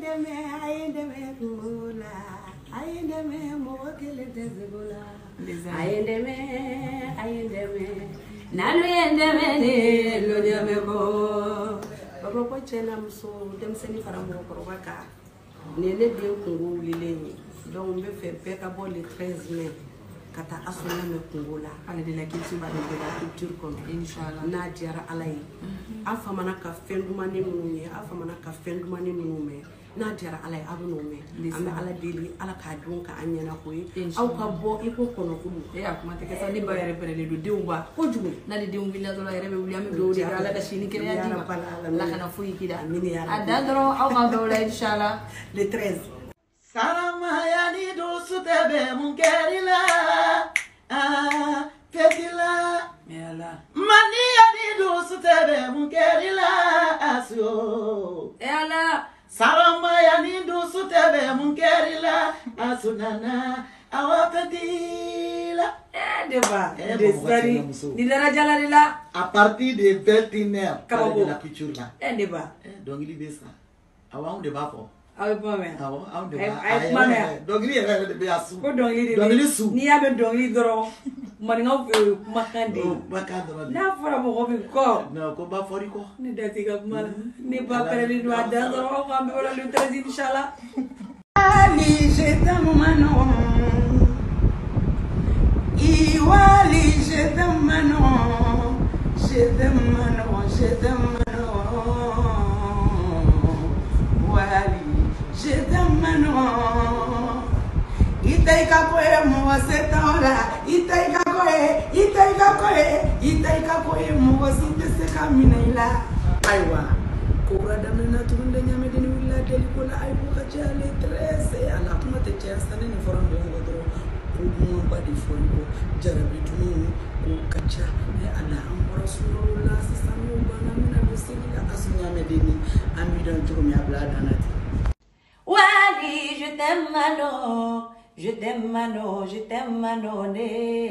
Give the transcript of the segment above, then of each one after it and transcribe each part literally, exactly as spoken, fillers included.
ayendeme ayendeme mula ayendeme mokele tezgola ayendeme ayendeme nanu yendeme ne lonyame bo baba ko chena muso dem seni faramo ko baka ne ne de kungu lilenyi donc be faire peka bo le treize mai kata asuna me kungola ale de la culture ba de la culture kon inshallah na jara alay afamana ka fenduma ne munye afamana ka fenduma ne munume na jara alay abuno me ambe ala deli ala ka donka anyana ko aw ka bo iko kono kudu e akuma te kesa ni ba yare pere le do dewba ko jugu na de dewu villa do la yare be wuli do de ala da shini kene ya di la kana fuyi kida amini ya adandro aw ma do la inshallah le treize Salama ya ni dosu tebe munkerila ah petila mela mani ya ni dosu tebe munkerila asyo ela Salama ya ni dosu tebe munkerila asunana awapetila eh deba desari ni daraja la la à partir de vingt et une heures de la culture là eh deba donc il dit ça avant de pas fort awe pame awo aw de ay mama dongli e be be asu ko dongli de dongli su ni ya be dongli doro man nga makande makande na fora mo ko ko no ko ba fori ko ni dati ga mal ni ba pere ni do ada doro ko ambe wala le treize inshallah ali je t'aime mano i wali je t'aime mano je t'aime mano je t'aime mano wali je t'aime mano itaika koe mo setora itaika koe itaika koe itaika koe mo sinte se kaminaila aiwa kobra damena tunde nyame deni willa deli kola ay bu ka jale tresse ala kuma te chesta ni forum de ngodro ko mo ba di fonko jarabi tunu ko kacha e ala am rasulullah sallallahu alaihi wasallam asunya medeni amidon jurumi abla danati Wali, je t'aime Mano, je t'aime Mano, je t'aime Manoné.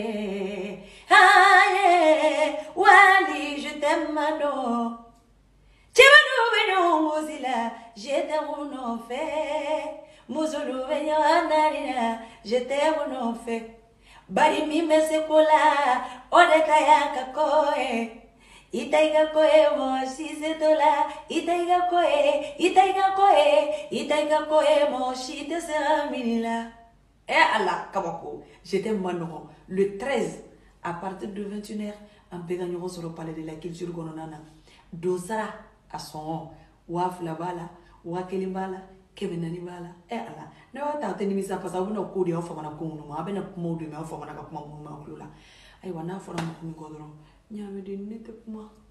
Ah yeah, Wali, je t'aime Mano. Chimano beno mozila, je t'aime non fait. Mozulu beno anarina, je t'aime non fait. Bari mi me sekola, odeka yanka koe. Itaiga koe mo shise tola, itaiga koe, itaiga koe, itaiga koe mo shite saminila. Eh Allah, kabako, j'étais mano le treize à partir de vingt et une heures en bégagnero sur le palais de la culture gononana. Dosara à son waf la bala, wakelimbala, kemenani bala. Eh Allah, ne wa ta teni misa pasa wuna kodi ofa mana kunu ma abena kumodu me ofa mana ka kuma mu ma kulula. Ai wana fora mu kungodro. Nyame de nete kuma